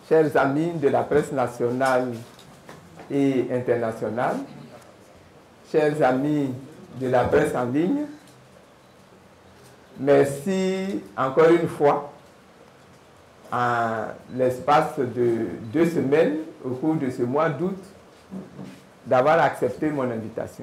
chers amis de la presse nationale et internationale, chers amis de la presse en ligne, merci encore une fois, en l'espace de 2 semaines, au cours de ce mois d'août, d'avoir accepté mon invitation.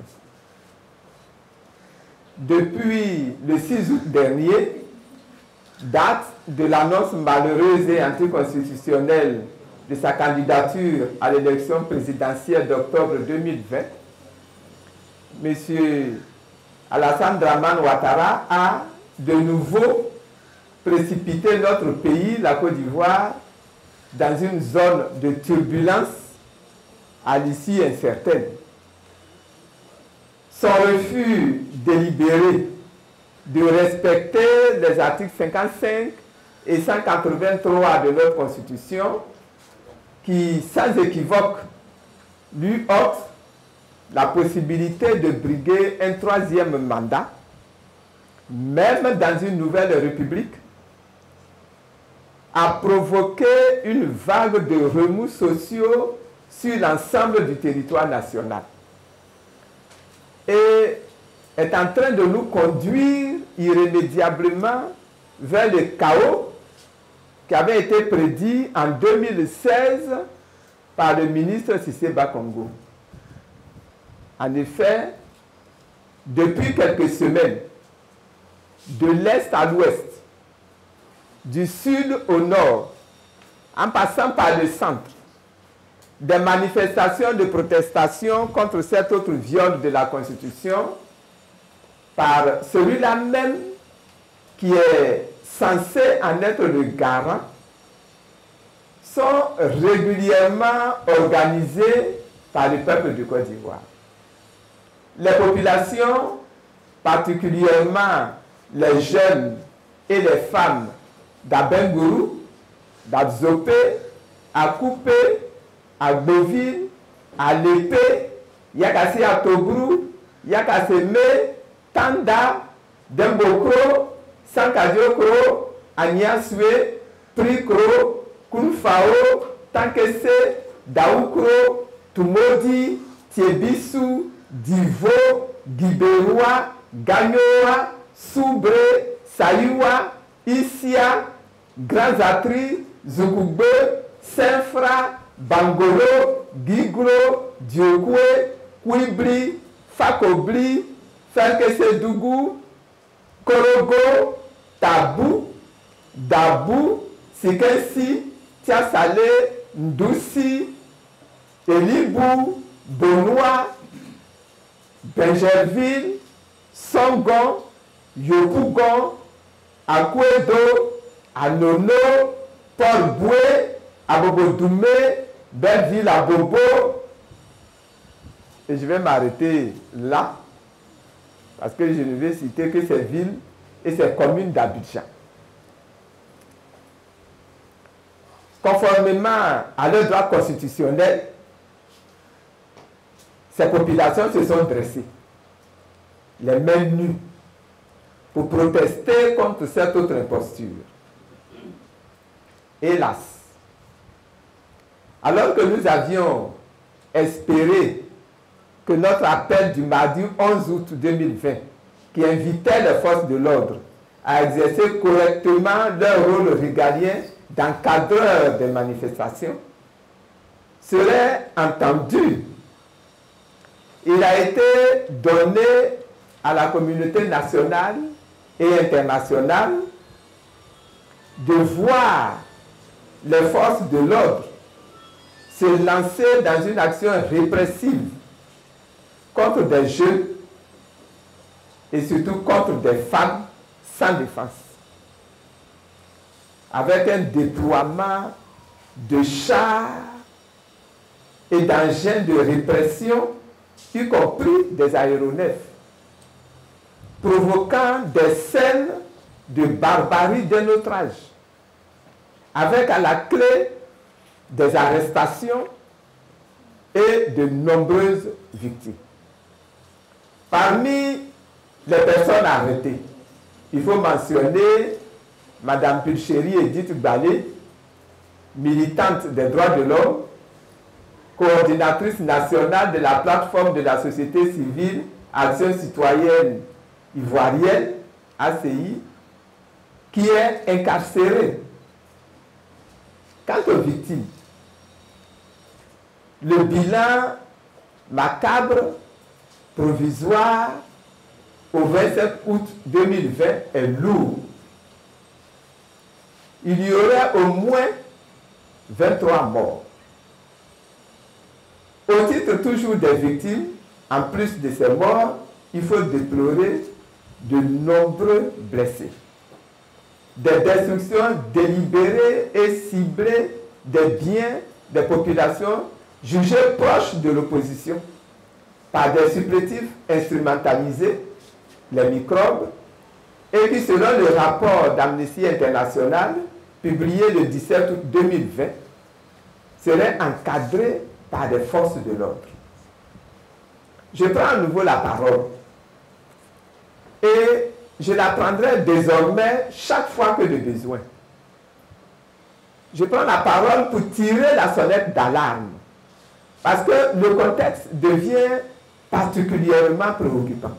Depuis le 6 août dernier, date de l'annonce malheureuse et anticonstitutionnelle de sa candidature à l'élection présidentielle d'octobre 2020, M. Alassane Dramane Ouattara a de nouveau précipité notre pays, la Côte d'Ivoire, dans une zone de turbulence à l'issue incertaine. Son refus délibéré de respecter les articles 55 et 183 de notre Constitution, qui, sans équivoque, lui offre la possibilité de briguer un 3e mandat, même dans une nouvelle république, a provoqué une vague de remous sociaux sur l'ensemble du territoire national et est en train de nous conduire irrémédiablement vers le chaos qui avait été prédit en 2016 par le ministre Cissé Bakongo. En effet, depuis quelques semaines, de l'est à l'ouest, du sud au nord, en passant par le centre, des manifestations de protestation contre cet autre viol de la Constitution par celui-là même qui est censé en être le garant, sont régulièrement organisées par le peuple du Côte d'Ivoire. Les populations, particulièrement les jeunes et les femmes d'Abengourou, d'Abzopé, à Coupé, à Beauville, à Lépé, Yakasi à Tobrou, Yakaseme, Tanda, Dembokro, Sankadiokro, Agnaswe, Prikro, Kunfao, Tankese, Daoukro, Tumodi, Tiebisu, Divo, Giberoua, Gagnoa, Soubre, Saïwa, Issia, Grand Zatri, Zoukougbe, Saint-Fra, Bangolo, Giglo, Diokwe, Kouibli, Fakobli, Ferkesedougou, Korogo, Tabou, Dabou, Sikensi, Tiasale, Ndousi, Elibou, Benoît, Benjerville, Songon, Yopougon, Akouedo, Anono, Port-Boué, Abobodoumé, Belleville, Abobo. Et je vais m'arrêter là, parce que je ne vais citer que ces villes et ces communes d'Abidjan. Conformément à leur droit constitutionnel, ces populations se sont dressées, les mains nues, pour protester contre cette autre imposture. Hélas, alors que nous avions espéré que notre appel du mardi 11 août 2020, qui invitait les forces de l'ordre à exercer correctement leur rôle régalien d'encadreur des manifestations, serait entendu, il a été donné à la communauté nationale et internationale de voir les forces de l'ordre se lancer dans une action répressive contre des jeunes et surtout contre des femmes sans défense, avec un déploiement de chars et d'engins de répression, y compris des aéronefs, provoquant des scènes de barbarie d'un autre âge, avec à la clé des arrestations et de nombreuses victimes. Parmi les personnes arrêtées, il faut mentionner Mme Pulchéry Edith Balé, militante des droits de l'homme, coordinatrice nationale de la plateforme de la société civile Action citoyenne ivoirienne, ACI, qui est incarcérée. Quant aux victimes, le bilan macabre provisoire au 27 août 2020 est lourd. Il y aurait au moins 23 morts. Au titre toujours des victimes, en plus de ces morts, il faut déplorer de nombreux blessés. Des destructions délibérées et ciblées des biens des populations jugées proches de l'opposition par des supplétifs instrumentalisés, les microbes, et qui, selon le rapport d'Amnesty International, publié le 17 août 2020, seraient encadrés par des forces de l'ordre. Je prends à nouveau la parole et je la prendrai désormais chaque fois que de besoin. Je prends la parole pour tirer la sonnette d'alarme parce que le contexte devient particulièrement préoccupant.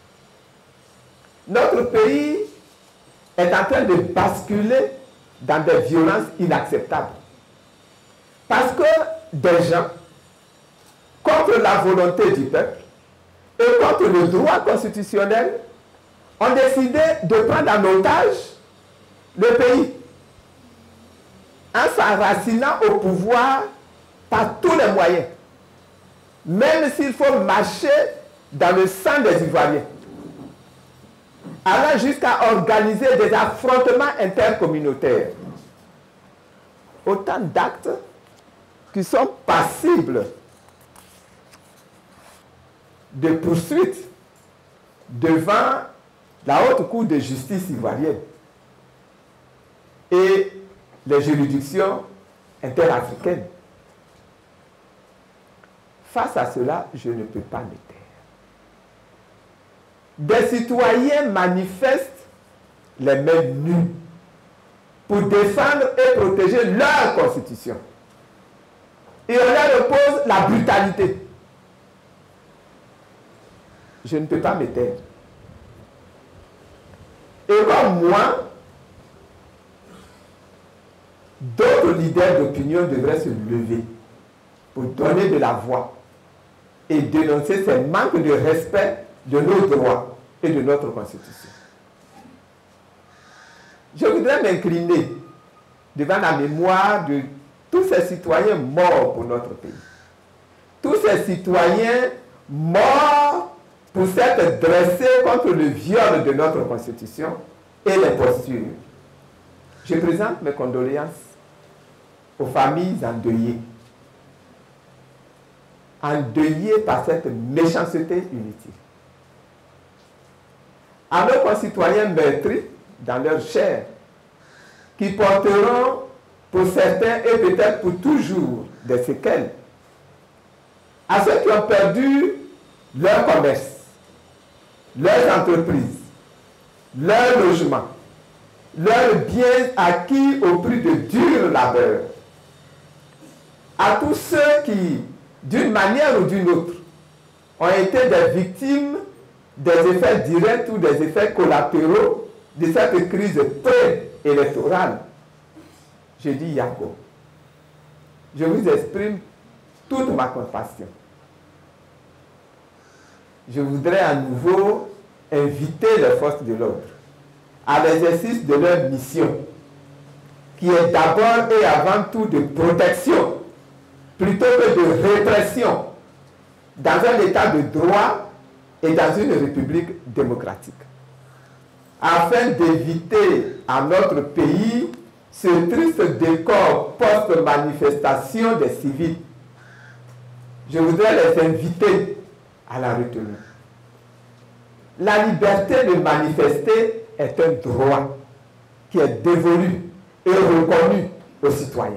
Notre pays est en train de basculer dans des violences inacceptables. Parce que des gens, contre la volonté du peuple et contre le droit constitutionnel, ont décidé de prendre en otage le pays en s'enracinant au pouvoir par tous les moyens, même s'il faut marcher dans le sang des Ivoiriens, allant jusqu'à organiser des affrontements intercommunautaires. Autant d'actes qui sont passibles de poursuites devant la Haute Cour de justice ivoirienne et les juridictions interafricaines. Face à cela, je ne peux pas me taire. Des citoyens manifestent les mains nues pour défendre et protéger leur constitution. Et on leur oppose la brutalité. Je ne peux pas me taire. Et comme moi, d'autres leaders d'opinion devraient se lever pour donner de la voix et dénoncer ces manques de respect de nos droits et de notre Constitution. Je voudrais m'incliner devant la mémoire de tous ces citoyens morts pour notre pays. Tous ces citoyens morts pour s'être dressés contre le viol de notre Constitution et l'imposture. Je présente mes condoléances aux familles endeuillées. Endeuillées par cette méchanceté inutile. À nos concitoyens meurtris dans leur chair, qui porteront pour certains et peut-être pour toujours des séquelles. À ceux qui ont perdu leur commerce, leurs entreprises, leur logement, leurs biens acquis au prix de dur labeur. À tous ceux qui, d'une manière ou d'une autre, ont été des victimes des effets directs ou des effets collatéraux de cette crise pré-électorale. Je dis Yako. Je vous exprime toute ma compassion. Je voudrais à nouveau inviter les forces de l'ordre à l'exercice de leur mission, qui est d'abord et avant tout de protection, plutôt que de répression, dans un état de droit et dans une république démocratique, afin d'éviter à notre pays ce triste décor post-manifestation des civils. Je voudrais les inviter à la retenue. La liberté de manifester est un droit qui est dévolu et reconnu aux citoyens.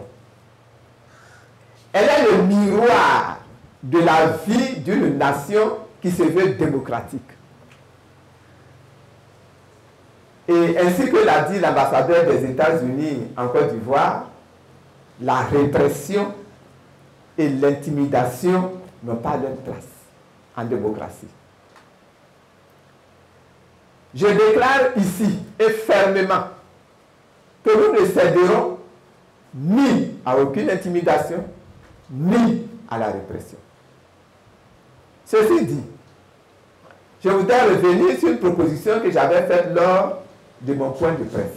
Elle est le miroir de la vie d'une nation qui se veut démocratique. Et ainsi que l'a dit l'ambassadeur des États-Unis en Côte d'Ivoire, la répression et l'intimidation n'ont pas leur place en démocratie. Je déclare ici et fermement que nous ne céderons ni à aucune intimidation, ni à la répression. Ceci dit, je voudrais revenir sur une proposition que j'avais faite lors de mon point de presse.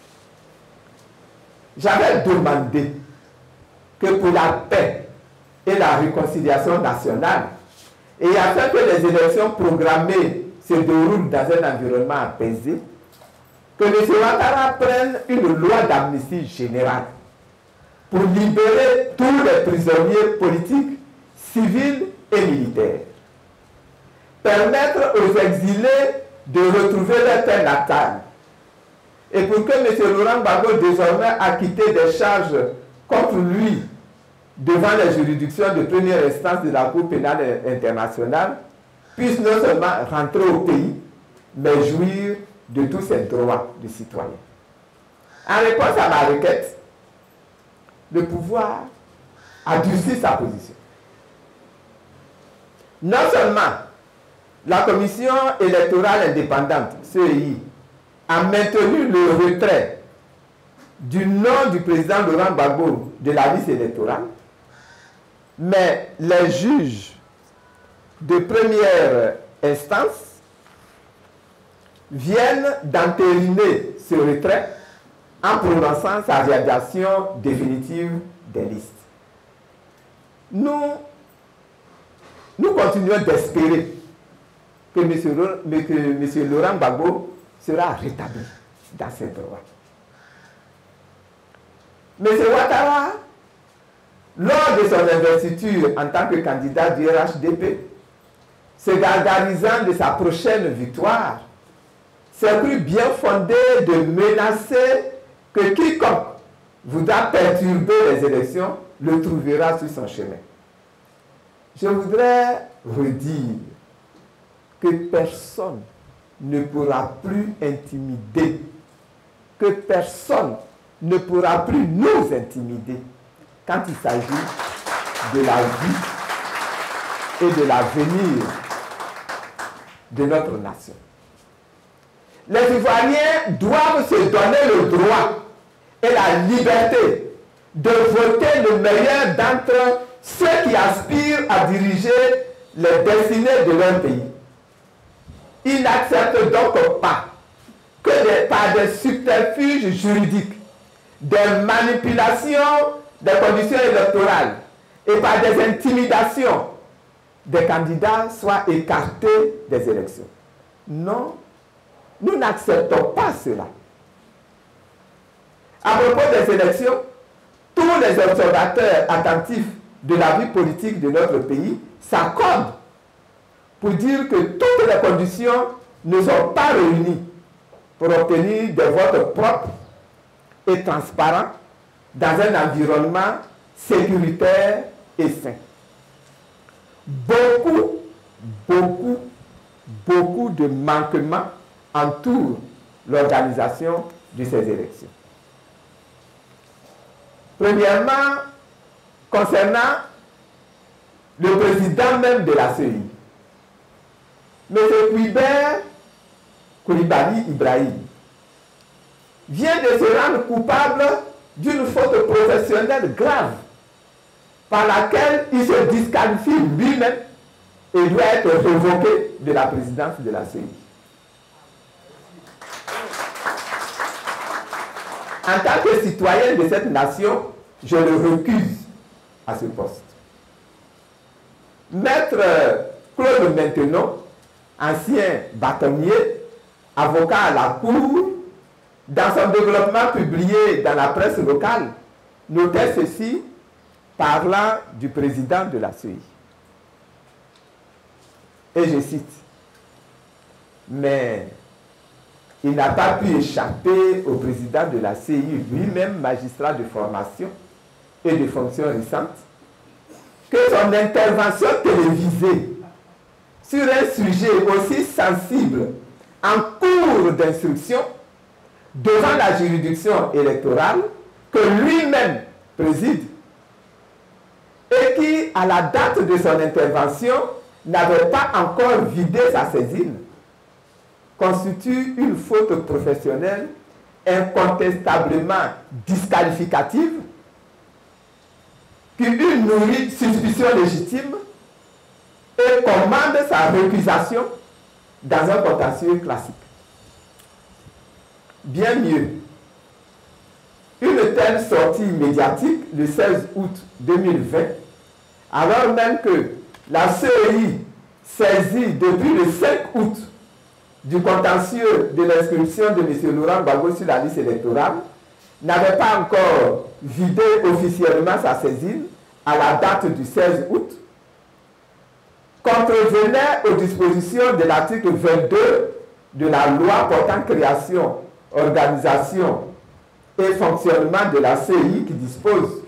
J'avais demandé que pour la paix et la réconciliation nationale, et afin que les élections programmées se déroulent dans un environnement apaisé, que M. Ouattara prenne une loi d'amnistie générale pour libérer tous les prisonniers politiques, civils et militaires. Permettre aux exilés de retrouver leur terre natale. Et pour que M. Laurent Gbagbo, désormais acquitté des charges contre lui devant les juridictions de première instance de la Cour pénale internationale, puisse non seulement rentrer au pays, mais jouir de tous ses droits de citoyen. En réponse à ma requête, le pouvoir a durci sa position. Non seulement la Commission électorale indépendante, CEI, a maintenu le retrait du nom du président Laurent Gbagbo de la liste électorale, mais les juges de première instance viennent d'entériner ce retrait en prononçant sa rédaction définitive des listes. Nous continuons d'espérer que M. Laurent Gbagbo sera rétabli dans ses droits. M. Ouattara, lors de son investiture en tant que candidat du RHDP, se gargarisant de sa prochaine victoire, s'est cru bien fondé de menacer que quiconque voudra perturber les élections le trouvera sur son chemin. Je voudrais redire que personne ne pourra plus intimider, que personne ne pourra plus nous intimider quand il s'agit de la vie et de l'avenir de notre nation. Les Ivoiriens doivent se donner le droit et la liberté de voter le meilleur d'entre ceux qui aspirent à diriger les destinées de leur pays. Ils n'acceptent donc pas que par des subterfuges juridiques, des manipulations des conditions électorales et par des intimidations, des candidats soient écartés des élections. Non, nous n'acceptons pas cela. À propos des élections, tous les observateurs attentifs de la vie politique de notre pays s'accordent pour dire que toutes les conditions ne sont pas réunies pour obtenir des votes propres et transparents dans un environnement sécuritaire et sain. Beaucoup de manquements entourent l'organisation de ces élections. Premièrement, concernant le président même de la CEI, M. Kwibert Koulibaly Ibrahim vient de se rendre coupable d'une faute professionnelle grave par laquelle il se disqualifie lui-même et doit être révoqué de la présidence de la CEI. En tant que citoyen de cette nation, je le recuse à ce poste. Maître Claude Maintenon, ancien bâtonnier, avocat à la Cour, dans son développement publié dans la presse locale, notait ceci parlant du président de la CEI. Et je cite, « Mais il n'a pas pu échapper au président de la CEI, lui-même magistrat de formation et de fonction récente, que son intervention télévisée sur un sujet aussi sensible en cours d'instruction devant la juridiction électorale que lui-même préside, et qui, à la date de son intervention, n'avait pas encore vidé sa saisine, constitue une faute professionnelle incontestablement disqualificative qui eût nourri suspicion légitime et commande sa récusation dans un contentieux classique. Bien mieux, une telle sortie médiatique le 16 août 2020, alors même que la CEI saisit depuis le 5 août du contentieux de l'inscription de M. Laurent Gbagbo sur la liste électorale, n'avait pas encore vidé officiellement sa saisine à la date du 16 août, contrevenait aux dispositions de l'article 22 de la loi portant création, organisation et fonctionnement de la CEI qui dispose: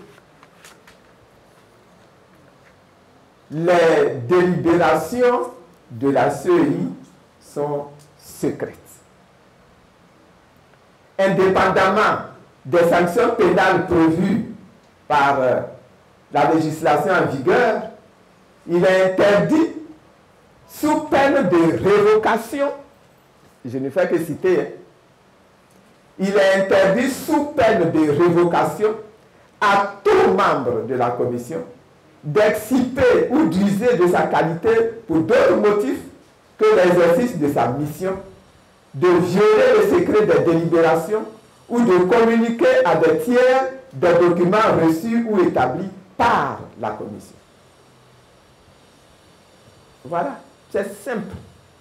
les délibérations de la CEI sont secrètes. Indépendamment des sanctions pénales prévues par la législation en vigueur, il est interdit, sous peine de révocation, je ne fais que citer, hein, il est interdit sous peine de révocation à tout membre de la commission d'exciper ou d'user de sa qualité pour d'autres motifs que l'exercice de sa mission, de violer le secret des délibérations ou de communiquer à des tiers des documents reçus ou établis par la commission. Voilà, c'est simple.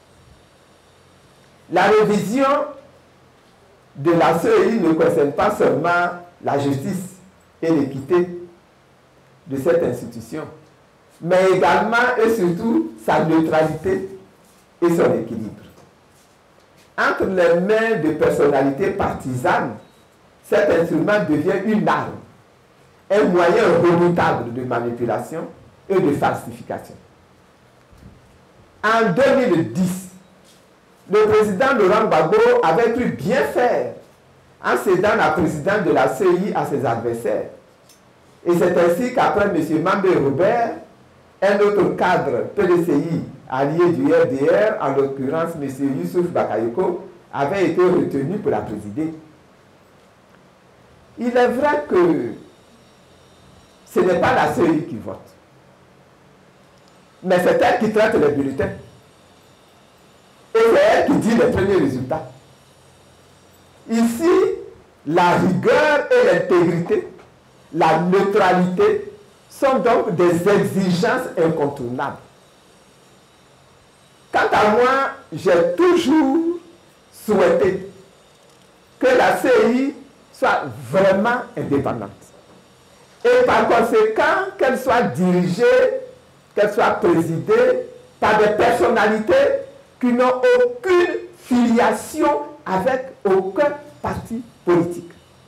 La révision de la CEI ne concerne pas seulement la justice et l'équité de cette institution, mais également et surtout sa neutralité et son équilibre. Entre les mains de personnalités partisanes, cet instrument devient une arme, un moyen redoutable de manipulation et de falsification. En 2010, le président Laurent Gbagbo avait pu bien faire en cédant la présidence de la CEI à ses adversaires. Et c'est ainsi qu'après M. Mambé Robert, un autre cadre PDCI allié du RDR, en l'occurrence M. Youssouf Bakayoko, avait été retenu pour la présider. Il est vrai que ce n'est pas la CEI qui vote, mais c'est elle qui traite les bulletins. Et c'est elle qui dit les premiers résultats. Ici, la rigueur et l'intégrité, la neutralité sont donc des exigences incontournables. Quant à moi, j'ai toujours souhaité que la CEI soit vraiment indépendante. Et par conséquent, qu'elle soit dirigée, qu'elle soit présidée par des personnalités qui n'ont aucune filiation avec aucun parti politique.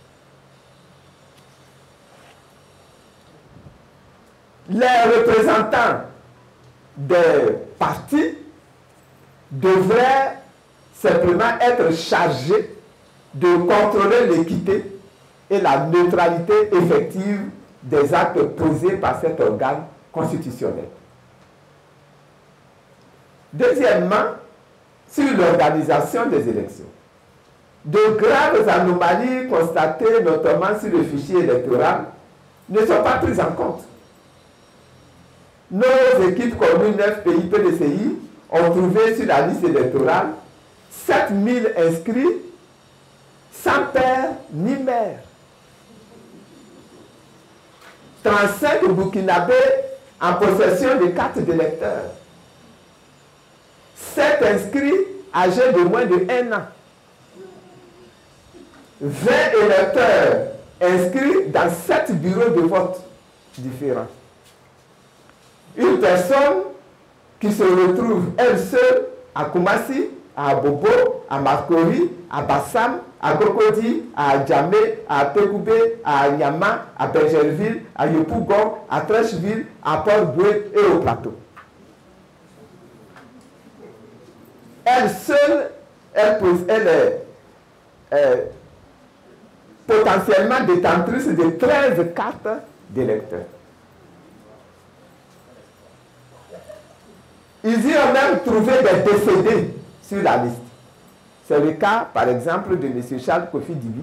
Les représentants des partis devraient simplement être chargés de contrôler l'équité et la neutralité effective des actes posés par cet organe constitutionnel. Deuxièmement, sur l'organisation des élections. De graves anomalies constatées notamment sur le fichier électoral ne sont pas prises en compte. Nos équipes communes 9 pays PDCI ont trouvé sur la liste électorale 7000 inscrits sans père ni mère. 35 Burkinabés en possession de cartes d'électeurs. 7 inscrits âgés de moins de 1 an. 20 électeurs inscrits dans 7 bureaux de vote différents. Une personne qui se retrouve elle seule à Koumassi, à Bobo, à Marcory, à Bassam, à Gokodi, à Djamé, à Tekoubé, à Nyama, à Bergerville, à Yopougon, à Trècheville, à Port-Boué et au Plateau. Elle seule, elle potentiellement détentrice de 13 cartes d'électeurs. Ils y ont même trouvé des décédés sur la liste. C'est le cas, par exemple, de M. Charles Kofi Dibi.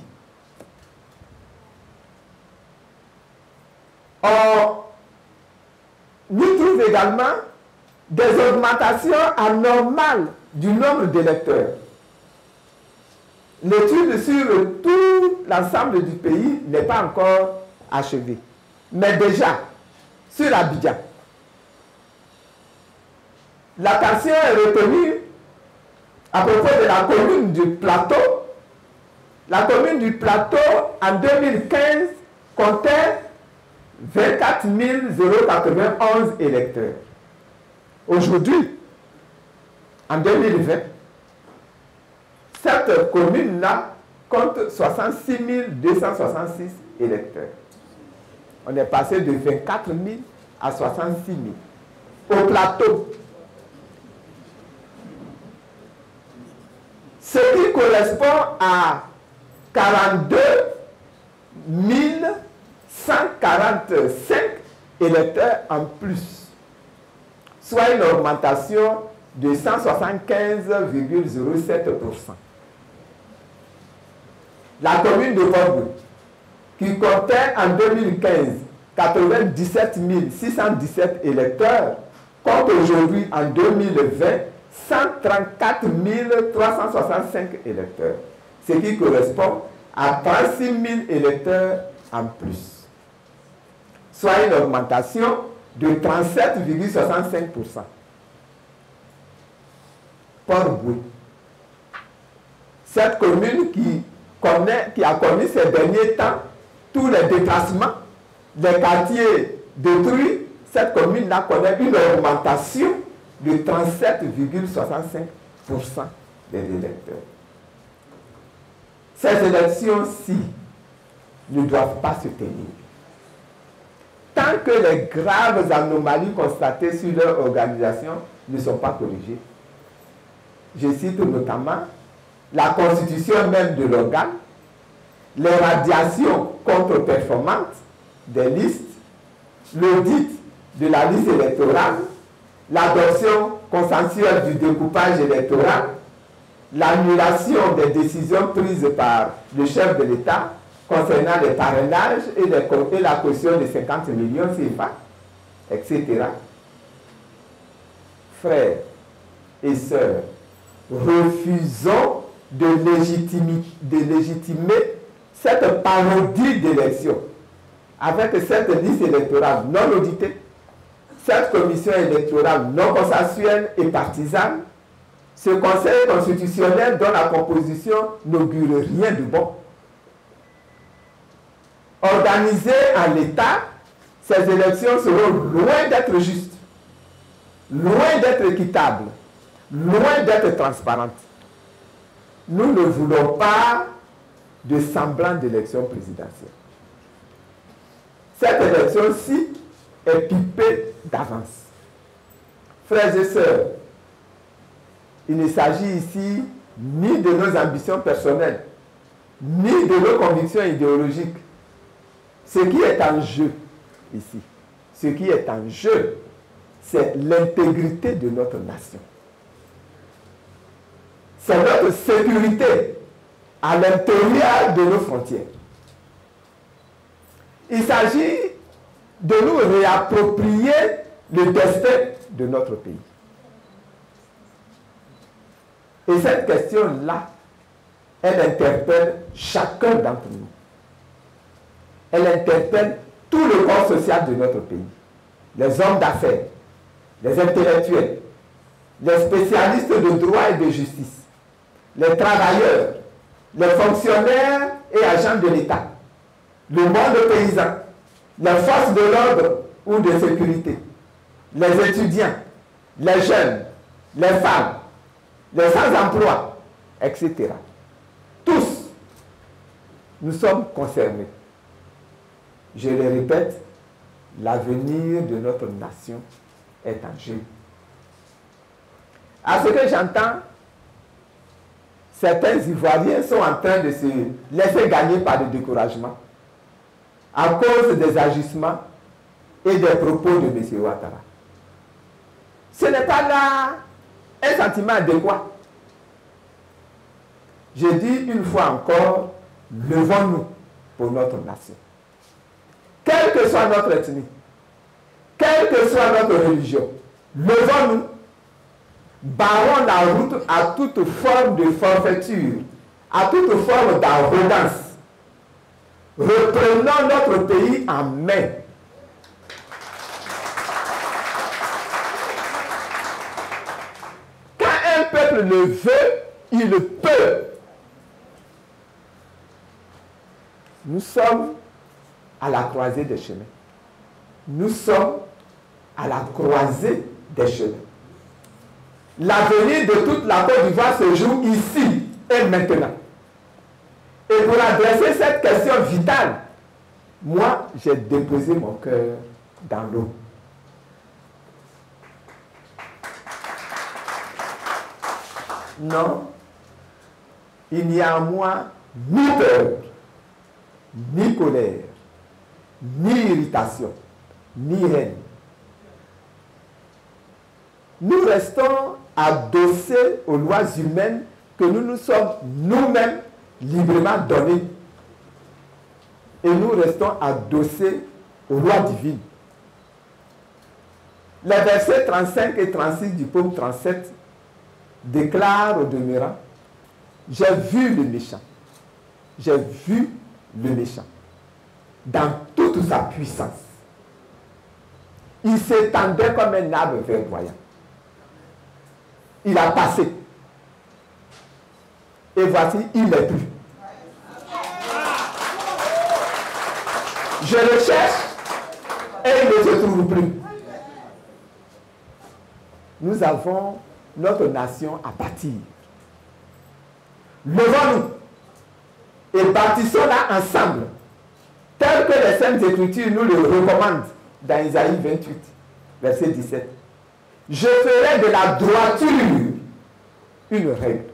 On y trouve également des augmentations anormales du nombre d'électeurs. L'étude sur tout l'ensemble du pays n'est pas encore achevée. Mais déjà, sur Abidjan, l'attention est retenue à propos de la commune du Plateau. La commune du Plateau, en 2015, comptait 24 091 électeurs. Aujourd'hui, en 2020, cette commune-là compte 66 266 électeurs. On est passé de 24 000 à 66 000. Au Plateau, ce qui correspond à 42 145 électeurs en plus, soit une augmentation de 175,07%. La commune de Bordeaux, qui comptait en 2015 97 617 électeurs, compte aujourd'hui en 2020 134 365 électeurs, ce qui correspond à 36 000 électeurs en plus, soit une augmentation de 37,65%. Port-Boué, cette commune qui a connu ces derniers temps tous les déplacements, les quartiers détruits, cette commune-là connaît une augmentation de 37,65% des électeurs. Ces élections-ci ne doivent pas se tenir tant que les graves anomalies constatées sur leur organisation ne sont pas corrigées. Je cite notamment la constitution même de l'organe, les radiations contre-performantes des listes, l'audit de la liste électorale, l'adoption consensuelle du découpage électoral, l'annulation des décisions prises par le chef de l'État concernant les parrainages et la caution de 50 millions CFA, etc. Frères et sœurs, refusons de légitimer cette parodie d'élection avec cette liste électorale non auditée, cette commission électorale non consensuelle et partisane, ce conseil constitutionnel dont la composition n'augure rien de bon. Organisées en l'État, ces élections seront loin d'être justes, loin d'être équitables, loin d'être transparentes. Nous ne voulons pas de semblant d'élection présidentielle. Cette élection-ci est pipée d'avance. Frères et sœurs, il ne s'agit ici ni de nos ambitions personnelles, ni de nos convictions idéologiques. Ce qui est en jeu ici, ce qui est en jeu, c'est l'intégrité de notre nation. C'est notre sécurité à l'intérieur de nos frontières. Il s'agit de nous réapproprier le destin de notre pays. Et cette question-là, elle interpelle chacun d'entre nous. Elle interpelle tout le corps social de notre pays. Les hommes d'affaires, les intellectuels, les spécialistes de droit et de justice, les travailleurs, les fonctionnaires et agents de l'État, le monde paysan, les forces de l'ordre ou de sécurité, les étudiants, les jeunes, les femmes, les sans-emploi, etc. Tous, nous sommes concernés. Je le répète, l'avenir de notre nation est en jeu. À ce que j'entends, certains Ivoiriens sont en train de se laisser gagner par le découragement à cause des agissements et des propos de M. Ouattara. Ce n'est pas là un sentiment adéquat. Je dis une fois encore, levons-nous pour notre nation. Quelle que soit notre ethnie, quelle que soit notre religion, levons-nous, barrons la route à toute forme de forfaiture, à toute forme d'arrogance. Reprenons notre pays en main. Quand un peuple le veut, il le peut. Nous sommes à la croisée des chemins. Nous sommes à la croisée des chemins. L'avenir de toute la Côte d'Ivoire se joue ici et maintenant. Et pour adresser cette question vitale, moi, j'ai déposé mon cœur dans l'eau. Non, il n'y a en moi ni peur, ni colère, ni irritation, ni haine. Nous restons adossés aux lois humaines que nous nous sommes nous-mêmes librement données. Et nous restons adossés aux lois divines. Les versets 35 et 36 du psaume 37 déclarent au demeurant: j'ai vu le méchant. J'ai vu le méchant dans toute sa puissance. Il s'étendait comme un arbre verdoyant. Il a passé. Et voici, il n'est plus. Je le cherche et il ne se trouve plus. Nous avons notre nation à bâtir. Levons-nous et bâtissons-la ensemble, tel que les Saintes Écritures nous le recommandent dans Isaïe 28, verset 17. Je ferai de la droiture une règle.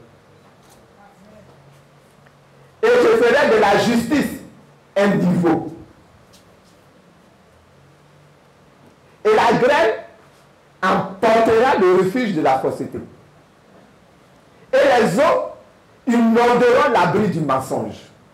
Et je ferai de la justice un niveau. Et la grêle emportera le refuge de la fausseté. Et les eaux inonderont l'abri du mensonge.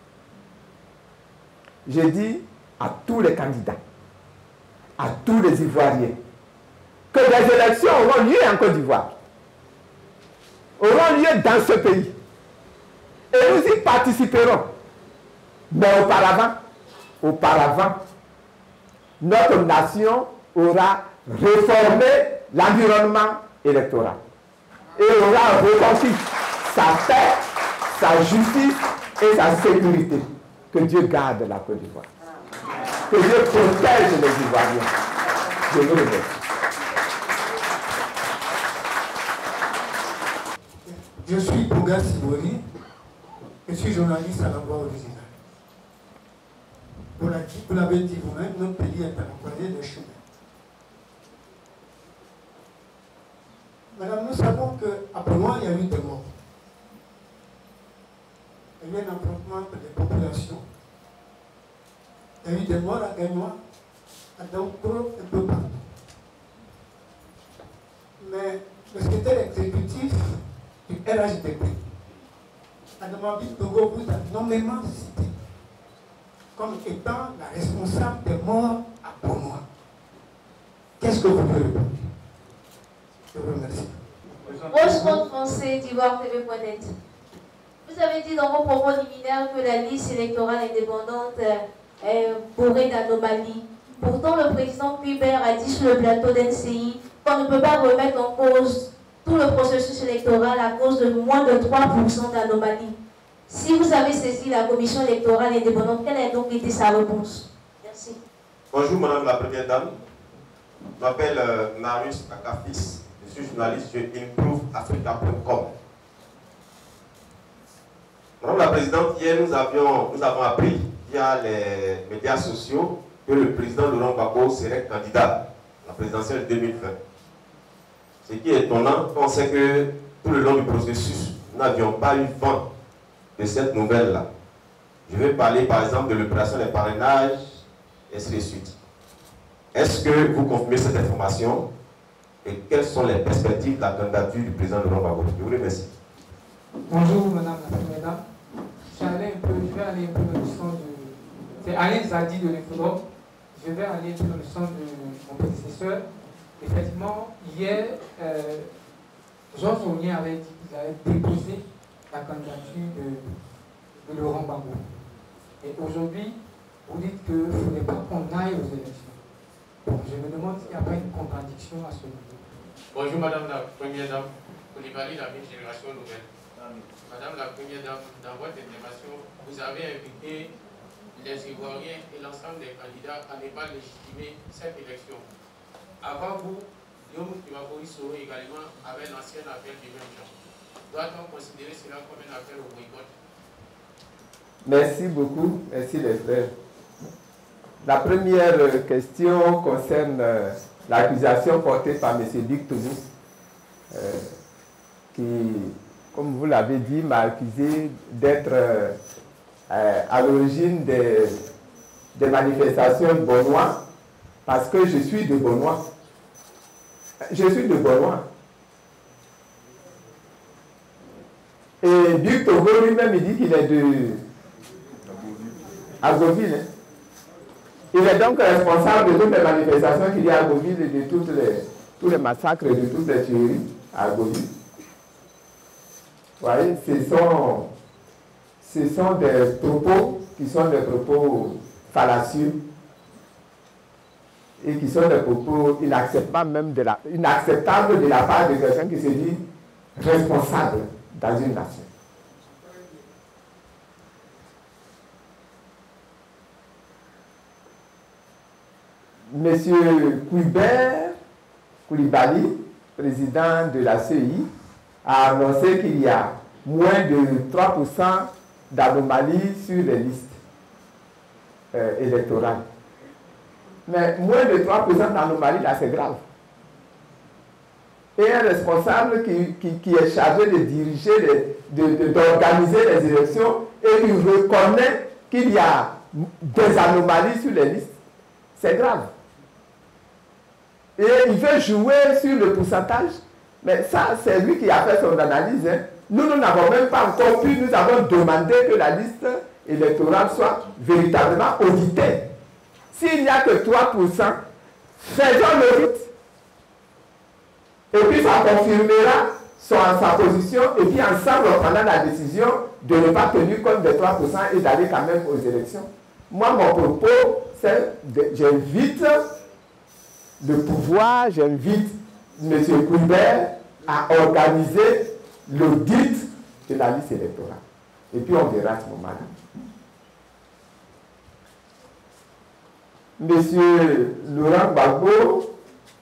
J'ai dit à tous les candidats, à tous les Ivoiriens, que des élections auront lieu en Côte d'Ivoire, auront lieu dans ce pays. Et nous y participerons. Mais auparavant, notre nation aura réformé l'environnement électoral et aura reconquis sa paix, sa justice et sa sécurité. Que Dieu garde la Côte d'Ivoire. Que Dieu protège les Ivoiriens. Je vous remercie. Je suis Bouga Sibori. Je suis journaliste à la voix originale. Vous l'avez dit vous-même, notre pays est à la croisée des chemins. Madame, nous savons qu'après moi, il y a eu des morts. Il y a eu un affrontement des populations. Il y a eu des morts à Gagnois, à Dankoro, un peu partout. Mais le secrétaire exécutif du RHDP, Adamabit Togo, vous a nommément cité comme étant la responsable des morts à Bonois. Qu'est-ce que vous pouvez répondre? Je vous remercie. Roche français d'Ivoire TV.net. Vous avez dit dans vos propos liminaires que la liste électorale indépendante est bourrée d'anomalies. Pourtant, le président Pubert a dit sur le plateau d'NCI qu'on ne peut pas remettre en cause tout le processus électoral à cause de moins de 3% d'anomalies. Si vous avez saisi la commission électorale indépendante, quelle a donc été sa réponse? Merci. Bonjour Madame la Première Dame. Je m'appelle Marius Akafis. Je suis journaliste sur improveafrica.com. Madame la Présidente, hier nous avons appris via les médias sociaux que le président Laurent Gbagbo serait candidat à la présidentielle 2020. Ce qui est étonnant, on sait que tout le long du processus, nous n'avions pas eu vent de cette nouvelle-là. Je vais parler par exemple de l'opération des parrainages, et ainsi de suite. Est-ce que vous confirmez cette information et quelles sont les perspectives de la candidature du président Laurent Gbagbo? Je vous remercie. Bonjour Madame la Première Dame. Je vais aller un peu dans le sens de... C'est Alain Zadi de l'Infodrome. Je vais aller un peu dans le sens de mon prédécesseur. Effectivement, hier, Georges Saunier avait dit qu'il avait déposé la candidature de Laurent Gbagbo. Et aujourd'hui, vous dites qu'il ne faudrait pas qu'on aille aux élections. Bon, je me demande s'il n'y a pas une contradiction à ce niveau. Bonjour Madame la Première Dame, Koulibaly, la Génération Nouvelle. Madame la Première Dame, dans votre intervention, vous avez invité les Ivoiriens et l'ensemble des candidats à ne pas légitimer cette élection. Avant vous, Guillaume Kibakori Soro également avait l'ancien appel du même genre. Doit-on considérer cela comme un appel au boycott? Merci beaucoup, merci les frères. La première question concerne l'accusation portée par M. Dick Toubou, qui, comme vous l'avez dit, m'a accusé d'être à l'origine des manifestations de Bonnois, parce que je suis de Bonnois. Je suis de Bonnois. Et Dick Toubou lui-même, il dit qu'il est de Agoville. Hein. Il est donc responsable de toutes les manifestations qu'il y a à Agoville et de tous les massacres et de toutes les tueries à Agoville. Vous voyez, ce sont des propos qui sont des propos fallacieux et qui sont des propos inacceptables de la part de quelqu'un qui se dit responsable dans une nation. Monsieur Koulibaly, président de la CEI, a annoncé qu'il y a moins de 3% d'anomalies sur les listes électorales. Mais moins de 3% d'anomalies, là, c'est grave. Et un responsable qui est chargé de diriger, d'organiser les élections, et il reconnaît qu'il y a des anomalies sur les listes, c'est grave. Et il veut jouer sur le pourcentage, mais ça, c'est lui qui a fait son analyse. Hein. Nous n'avons même pas encore pu, nous avons demandé que la liste électorale soit véritablement auditée. S'il n'y a que 3%, faisons l'audit. Et puis ça confirmera sa position, et puis ensemble, on prendra la décision de ne pas tenir compte des 3% et d'aller quand même aux élections. Moi, mon propos, c'est, j'invite le pouvoir, j'invite M. Koulbert à organiser l'audit de la liste électorale. Et puis on verra à ce moment-là. M. Laurent Gbagbo,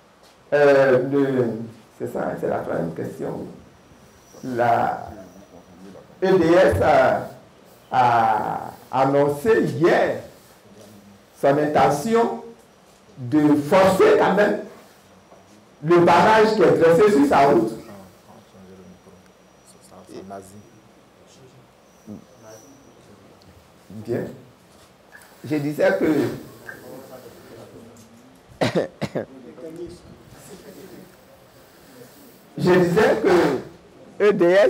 c'est ça, c'est la troisième question. La EDS a annoncé hier son intention de forcer quand même le barrage qui est dressé sur sa route. Bien. Je disais que EDS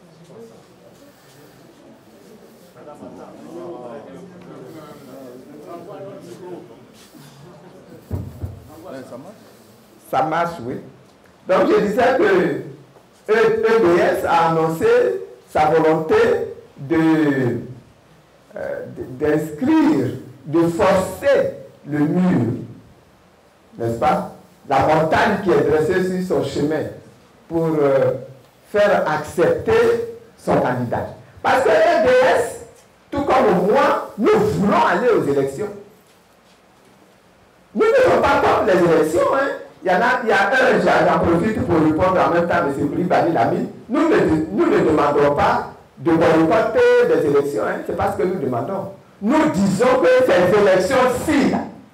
ça marche, oui. Donc je disais que EDS a annoncé sa volonté d'inscrire, de forcer le mur, n'est-ce pas? La montagne qui est dressée sur son chemin pour faire accepter son candidat. Parce que EDS, tout comme moi, nous voulons aller aux élections. Nous ne sommes pas contre les élections. Hein. Il y a un, j'en profite pour répondre en même temps, M. Koulibaly l'a mis. Nous ne demandons pas de boycotter des élections. Hein. Ce n'est pas ce que nous demandons. Nous disons que ces élections-ci,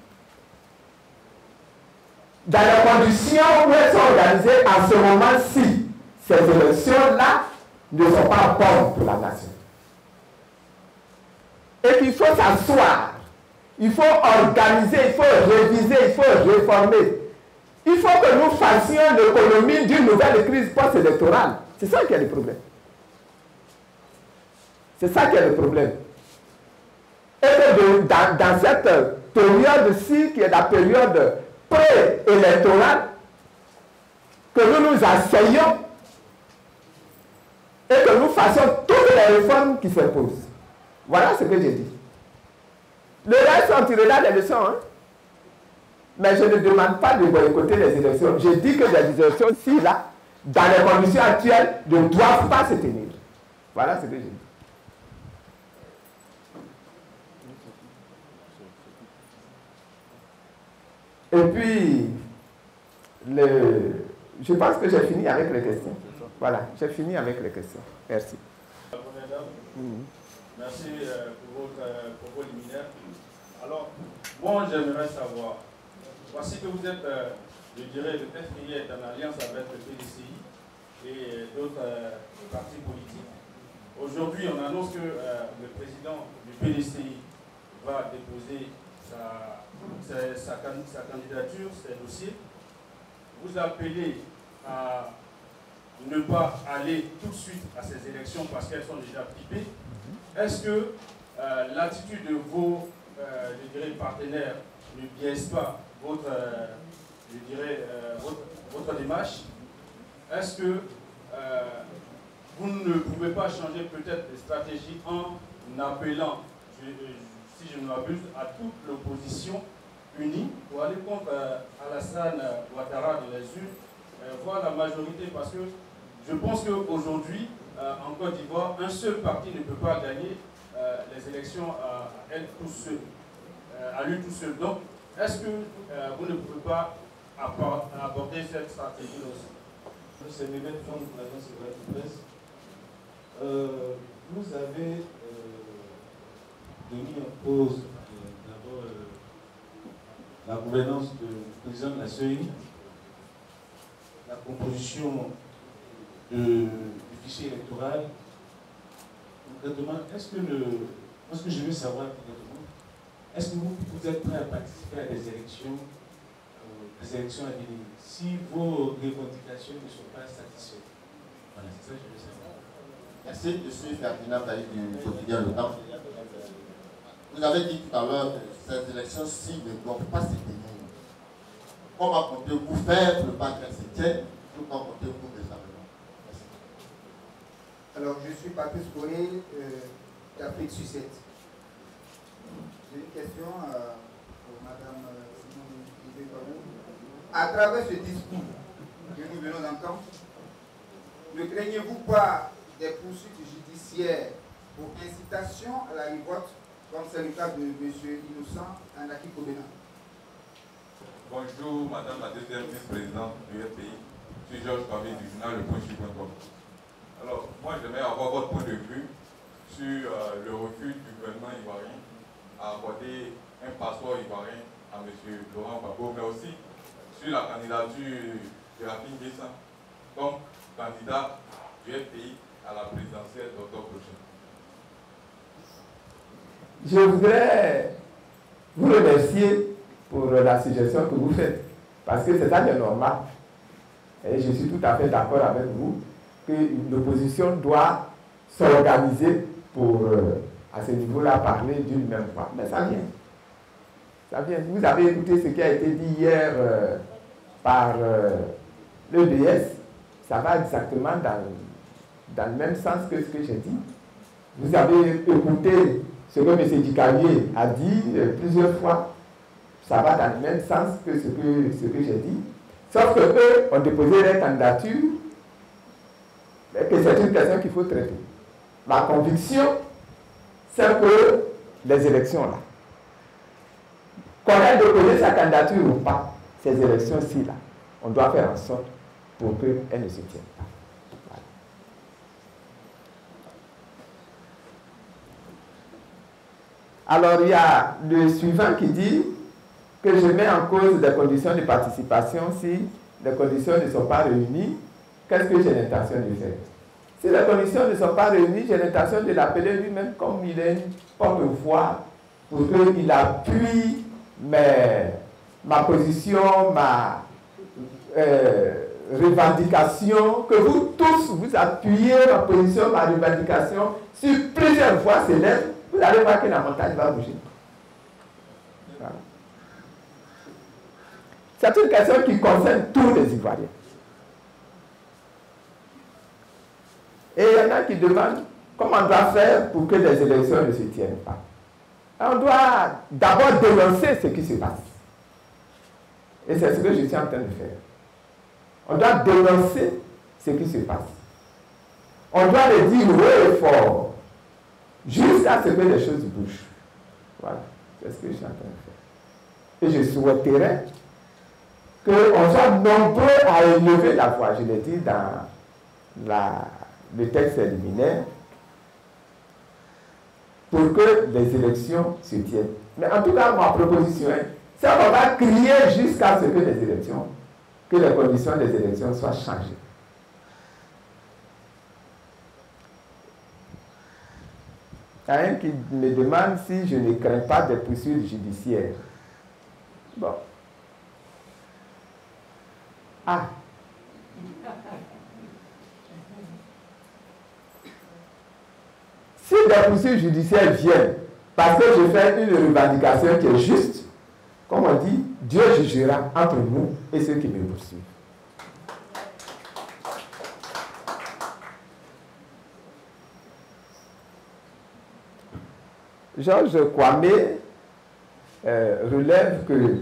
dans les conditions où elles sont organisées en ce moment-ci, ces élections-là ne sont pas bonnes pour la nation. Et qu'il faut s'asseoir, il faut organiser, il faut réviser, il faut réformer. Il faut que nous fassions l'économie d'une nouvelle crise post-électorale. C'est ça qui est le problème. C'est ça qui est le problème. Et que dans cette période-ci, qui est la période pré-électorale, que nous nous asseyons et que nous fassions toutes les réformes qui s'imposent. Voilà ce que j'ai dit. Le reste, on tirera des leçons. Hein? Mais je ne demande pas de boycotter les élections. Je dis que les élections, si là, dans les conditions actuelles, ne doivent pas se tenir. Voilà ce que j'ai dit. Et puis, je pense que j'ai fini avec les questions. Voilà, j'ai fini avec les questions. Merci. Merci pour votre propos liminaire. Alors, moi, j'aimerais savoir, voici que vous êtes, je dirais, le FPI est en alliance avec le PDCI et d'autres partis politiques. Aujourd'hui, on annonce que le président du PDCI va déposer sa candidature, ses dossiers. Vous appelez à ne pas aller tout de suite à ces élections parce qu'elles sont déjà pipées. Est-ce que l'attitude de vos je dirais, partenaires ne biaise pas votre, je dirais, votre démarche? Est-ce que vous ne pouvez pas changer peut-être de stratégie en appelant, si je ne m'abuse, à toute l'opposition unie pour aller contre Alassane Ouattara dans les urnes, voir la majorité? Parce que je pense qu'aujourd'hui, en Côte d'Ivoire, un seul parti ne peut pas gagner les élections à lui tout seul. Donc, est-ce que vous ne pouvez pas aborder cette stratégie aussi? C'est Mébène Fond de l'Agence de la presse. Vous avez mis en cause d'abord la gouvernance du président de la CEI, la composition du fichier électoral. Concrètement, ce que je veux savoir concrètement, est-ce que vous êtes prêt à participer à des élections à venir si vos revendications ne sont pas satisfaites? Voilà, c'est ça que je veux savoir. Merci, je suis Ferdinand Taïd du quotidien Le Temps. Vous avez dit tout à l'heure que ces élections-ci ne doivent pas se tenir. Comment comptez-vous faire pour ne pas qu'elles se tiennent? Comment comptez-vous véritablement? Merci. Alors, je suis Patrice Coré d'Afrique Sucette. J'ai une question pour Madame Simone Ibé-Babou. À travers ce discours que nous venons d'entendre, ne craignez-vous pas des poursuites judiciaires pour incitation à la révolte, comme c'est le cas de M. Innocent Anaki Kobena? Bonjour, Madame la deuxième vice-présidente du FPI. Je suis Georges Pavé du journal Le.com. Alors, moi, j'aimerais avoir votre point de vue sur le refus du gouvernement ivoirien à accorder un passeport ivoirien à M. Laurent Gbagbo, mais aussi sur la candidature de Rafin Guessa comme candidat du FPI à la présidentielle d'octobre prochain. Je voudrais vous remercier pour la suggestion que vous faites, parce que c'est ça qui est normal. Et je suis tout à fait d'accord avec vous que l'opposition doit s'organiser pour, à ce niveau-là, parler d'une même voix. Mais ça vient. Ça vient. Vous avez écouté ce qui a été dit hier par l'EDS. Ça va exactement dans le même sens que ce que j'ai dit. Vous avez écouté ce que M. Dicalier a dit plusieurs fois. Ça va dans le même sens que ce que j'ai dit. Sauf que eux ont déposé leur candidature et que c'est une question qu'il faut traiter. Ma conviction, c'est que les élections-là, qu'on ait déposé sa candidature ou pas, ces élections-ci-là, on doit faire en sorte pour qu'elles ne se tiennent pas. Voilà. Alors, il y a le suivant qui dit que je mets en cause des conditions de participation si les conditions ne sont pas réunies. Qu'est-ce que j'ai l'intention de faire? Si les conditions ne sont pas réunies, j'ai l'intention de l'appeler lui-même comme il est une porte-voix pour qu'il appuie ma position, ma revendication, que vous tous vous appuyez ma position, ma revendication sur plusieurs voies s'élèvent, vous allez voir que la montagne va bouger. Voilà. C'est une question qui concerne tous les Ivoiriens. Et il y en a qui demandent comment on doit faire pour que les élections ne se tiennent pas. On doit d'abord dénoncer ce qui se passe. Et c'est ce que je suis en train de faire. On doit dénoncer ce qui se passe. On doit le dire haut et fort, jusqu'à ce que les choses bougent. Voilà, c'est ce que je suis en train de faire. Et je souhaiterais qu'on soit nombreux à élever la voix. Je l'ai dit dans le texte liminaire, pour que les élections se tiennent. Mais en tout cas, ma proposition est, c'est qu'on va crier jusqu'à ce que les conditions des élections soient changées. Il y a un qui me demande si je ne crains pas des poursuites judiciaires. Bon. Ah. Si des poursuites judiciaires viennent, parce que je fais une revendication qui est juste, comme on dit, Dieu jugera entre nous et ceux qui me poursuivent. Georges Kwame relève que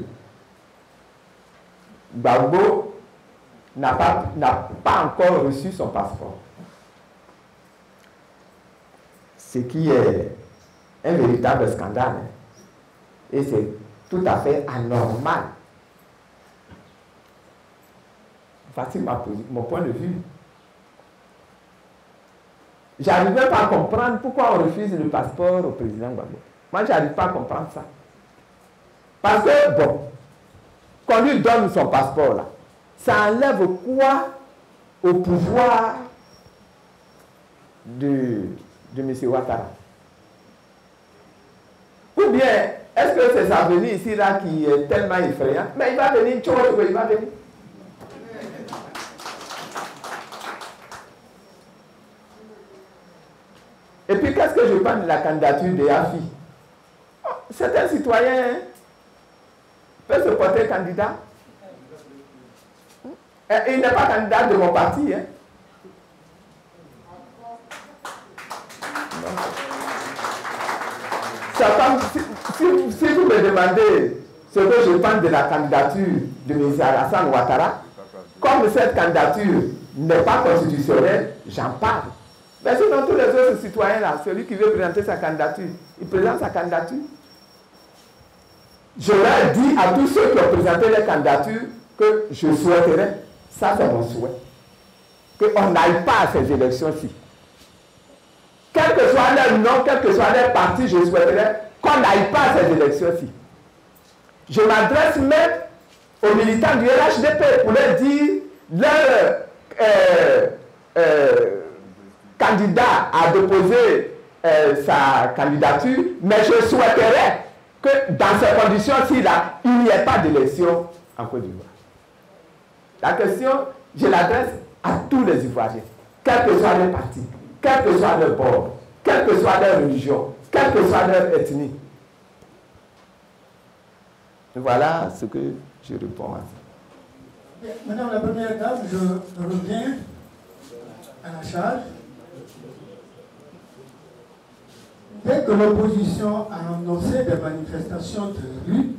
Gbagbo n'a pas encore reçu son passeport. Ce qui est un véritable scandale. Et c'est tout à fait anormal. Voici mon point de vue. J'arrive même pas à comprendre pourquoi on refuse le passeport au président Gbagbo. Moi, je n'arrive pas à comprendre ça. Parce que, bon, qu'on lui donne son passeport là, ça enlève quoi au pouvoir de M. Ouattara? Ou bien, est-ce que c'est sa venue ici là qui est tellement effrayante? Mais il va venir, il va venir. Et puis, qu'est-ce que je pense de la candidature de Yafi? Certains citoyens peuvent se porter candidat. Et il n'est pas candidat de mon parti. Hein. Si vous me demandez ce que je pense de la candidature de M. Alassane Ouattara, comme cette candidature n'est pas constitutionnelle, j'en parle. Mais sinon, tous les autres citoyens là, celui qui veut présenter sa candidature, il présente sa candidature. Je leur dis à tous ceux qui ont présenté les candidatures que je souhaiterais, ça c'est mon souhait, qu'on n'aille pas à ces élections-ci. Quel que soit leur nom, quel que soit leur parti, je souhaiterais qu'on n'aille pas à ces élections-ci. Je m'adresse même aux militants du RHDP pour leur dire leur candidat a déposé sa candidature, mais je souhaiterais que dans ces conditions-ci, là, il n'y ait pas d'élection en Côte d'Ivoire. La question, je l'adresse à tous les Ivoiriens, quels que soient les partis, quel que soit leur bord, quelle que soit leur religion, quelle que soit leur ethnie. Voilà ce que je réponds à ça. Madame la Première Dame, je reviens à la charge. Dès que l'opposition a annoncé des manifestations de rue,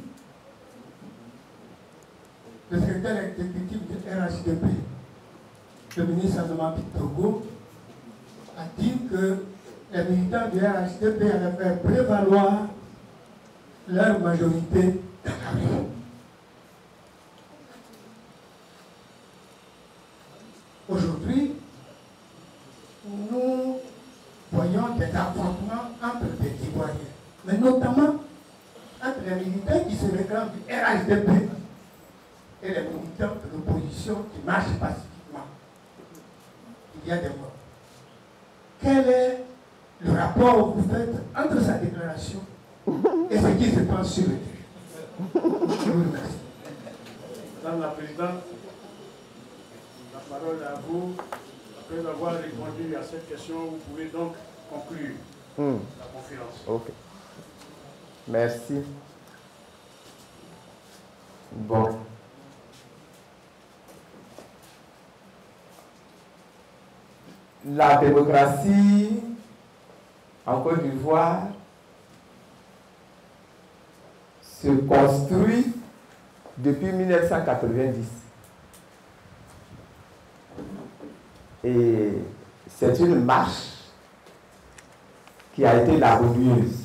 le secrétaire exécutif du RHDP, le ministre Anomambi Togo, a dit que les militants du RHDP allaient faire prévaloir leur majorité dans la rue. Aujourd'hui, nous voyons des affrontements entre des Ivoiriens, mais notamment entre les militants qui se réclament du RHDP et les militants de l'opposition qui marchent pacifiquement. Il y a des morts. quel est le rapport que vous faites entre sa déclaration et ce qui se passe sur le terrain? Je vous remercie. Madame la Présidente, la parole est à vous. Après avoir répondu à cette question, vous pouvez donc conclure la conférence. Ok. Merci. Bon. La démocratie en Côte d'Ivoire se construit depuis 1990. Et c'est une marche qui a été laborieuse.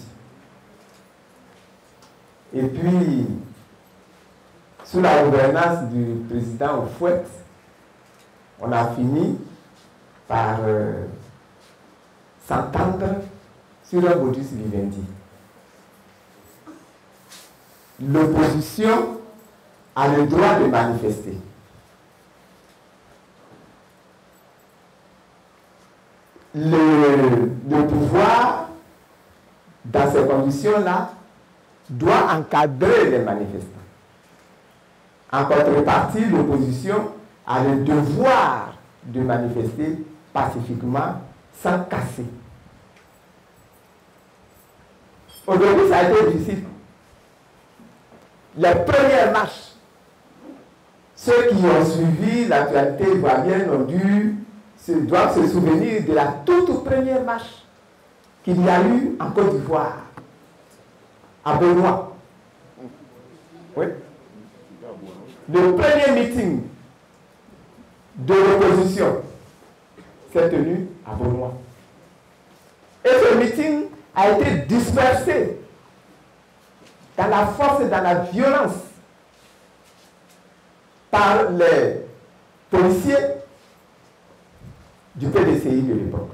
Et puis, sous la gouvernance du président Houphouët, on a fini par s'entendre sur un modus vivendi. L'opposition a le droit de manifester. Le pouvoir, dans ces conditions-là, doit encadrer les manifestants. En contrepartie, l'opposition a le devoir de manifester pacifiquement, sans casser. Aujourd'hui, ça a été difficile. Les premières marches, ceux qui ont suivi l'actualité ivoirienne doivent se souvenir de la toute première marche qu'il y a eu en Côte d'Ivoire, à Benoît. Oui. Le premier meeting de l'opposition s'est tenu à Benoît. Et ce meeting a été dispersé dans la force et dans la violence par les policiers du PDCI de l'époque.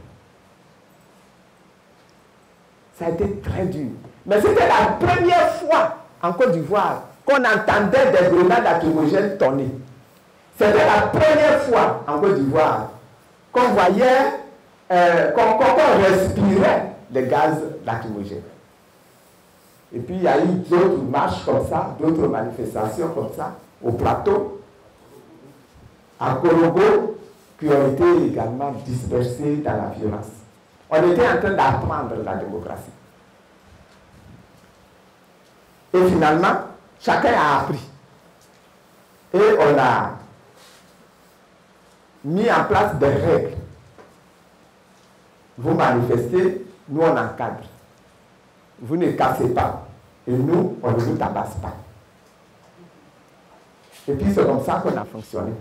Ça a été très dur. Mais c'était la première fois en Côte d'Ivoire qu'on entendait des grenades lacrymogènes tonner. C'était la première fois en Côte d'Ivoire qu'on voyait, qu'on respirait les gaz lacrymogènes. Et puis il y a eu d'autres marches comme ça, d'autres manifestations comme ça, au plateau, à Korogo, qui ont été également dispersées dans la violence. On était en train d'apprendre la démocratie. Et finalement, chacun a appris. Et on a mis en place des règles. Vous manifestez, nous on encadre. Vous ne cassez pas. Et nous, on ne vous tabasse pas. Et puis c'est comme ça qu'on a fonctionné.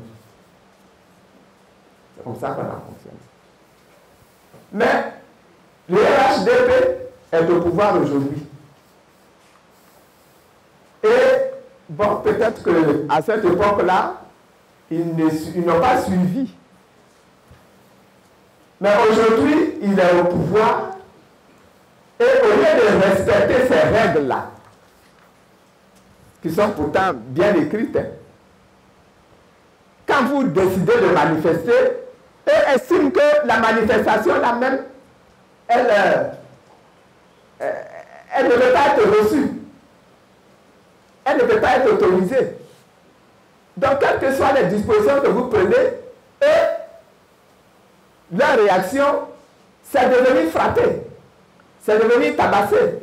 C'est comme ça qu'on a fonctionné. Mais le RHDP est au pouvoir aujourd'hui. Et bon, peut-être qu'à cette époque-là, ils n'ont pas suivi. Mais aujourd'hui, il est au pouvoir. Et au lieu de respecter ces règles-là, qui sont pourtant bien écrites, quand vous décidez de manifester, eux estiment que la manifestation là même, elle ne peut pas être reçue. Elle ne peut pas être autorisée. Donc, quelles que soient les dispositions que vous prenez, eux, leur réaction, c'est de venir frapper. C'est de venir tabasser.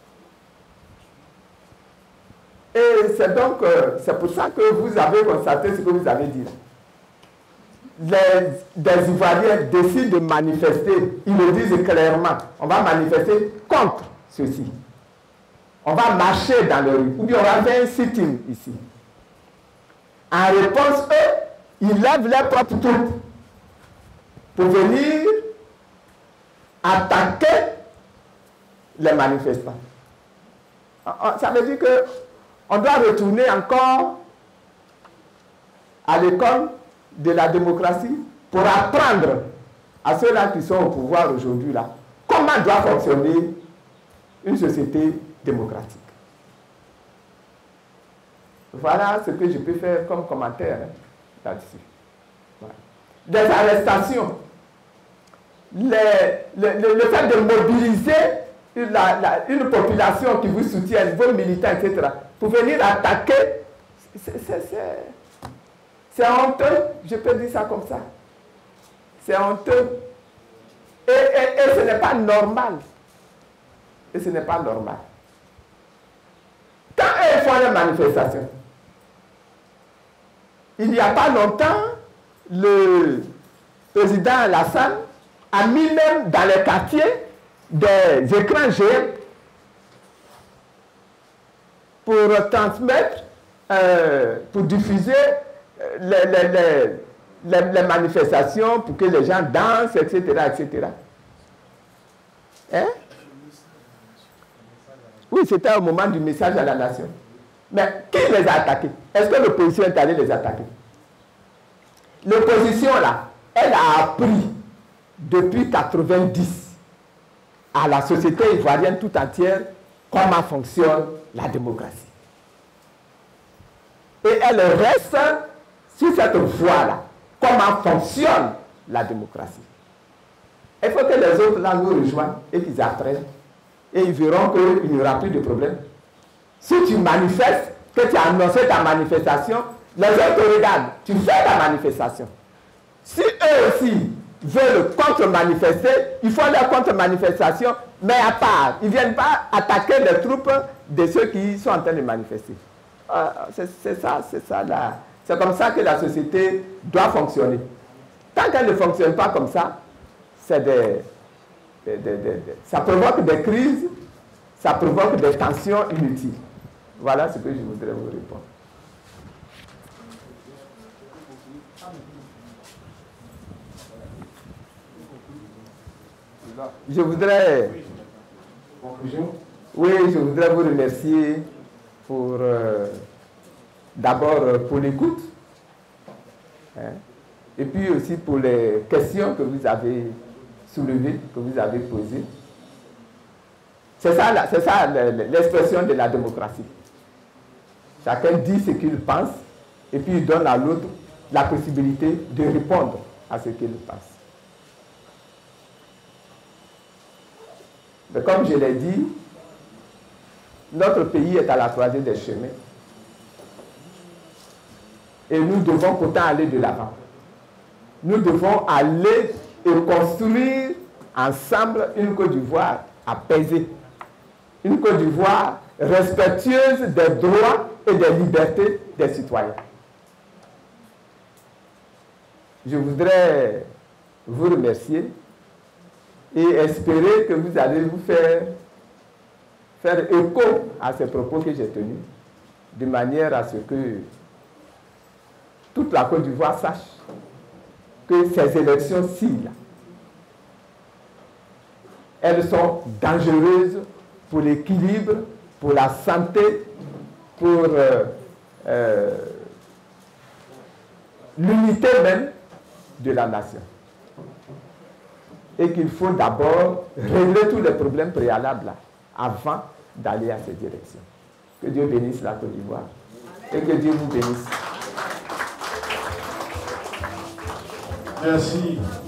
Et c'est donc, c'est pour ça que vous avez constaté ce que vous avez dit. Des Ivoiriens décident de manifester, ils le disent clairement, on va manifester contre ceci. On va marcher dans les rues, ou bien on va faire un sit-in ici. En réponse, eux, ils lèvent leurs propres troupes pour venir attaquer les manifestants. Ça veut dire qu'on doit retourner encore à l'école de la démocratie pour apprendre à ceux-là qui sont au pouvoir aujourd'hui là comment doit fonctionner une société démocratique. Voilà ce que je peux faire comme commentaire là-dessus. Voilà. Des arrestations. le fait de mobiliser une population qui vous soutient, vos militants, etc., pour venir attaquer, c'est honteux, je peux dire ça comme ça. C'est honteux. Et ce n'est pas normal. Et ce n'est pas normal. Quand ils font les manifestations, il n'y a pas longtemps, le président Alassane a mis même dans les quartiers des écrans géants pour transmettre, pour diffuser les manifestations, pour que les gens dansent, etc. etc. Hein? Oui, c'était au moment du message à la nation. Mais qui les a attaqués? Est-ce que l'opposition est allée les attaquer? L'opposition, là, elle a appris depuis 1990 à la société ivoirienne tout entière comment fonctionne la démocratie. Et elle reste sur cette voie-là. Comment fonctionne la démocratie. Il faut que les autres là nous rejoignent et qu'ils apprennent. Et ils verront qu'il n'y aura plus de problème. Si tu manifestes, que tu as annoncé ta manifestation, les autres te regardent, tu fais ta manifestation. Si eux aussi veulent contre-manifester, ils font leur contre-manifestation, mais à part. Ils ne viennent pas attaquer les troupes de ceux qui sont en train de manifester. C'est ça là. C'est comme ça que la société doit fonctionner. Tant qu'elle ne fonctionne pas comme ça, c'est ça provoque des crises, ça provoque des tensions inutiles. Voilà ce que je voudrais vous répondre. Je voudrais... Conclusion? Oui, je voudrais vous remercier pour... d'abord pour l'écoute. Hein, et puis aussi pour les questions que vous avez soulevées, que vous avez posées. C'est ça l'expression de la démocratie. Chacun dit ce qu'il pense et puis il donne à l'autre la possibilité de répondre à ce qu'il pense. Mais comme je l'ai dit, notre pays est à la croisée des chemins. Et nous devons pourtant aller de l'avant. Nous devons aller et construire ensemble une Côte d'Ivoire apaisée. Une Côte d'Ivoire respectueuse des droits et des libertés des citoyens. Je voudrais vous remercier et espérer que vous allez vous faire écho à ces propos que j'ai tenus, de manière à ce que toute la Côte d'Ivoire sache que ces élections-ci, elles sont dangereuses pour l'équilibre, pour la santé, pour l'unité même de la nation. Et qu'il faut d'abord régler tous les problèmes préalables avant d'aller à ces directions. Que Dieu bénisse la Côte d'Ivoire et que Dieu vous bénisse. Merci.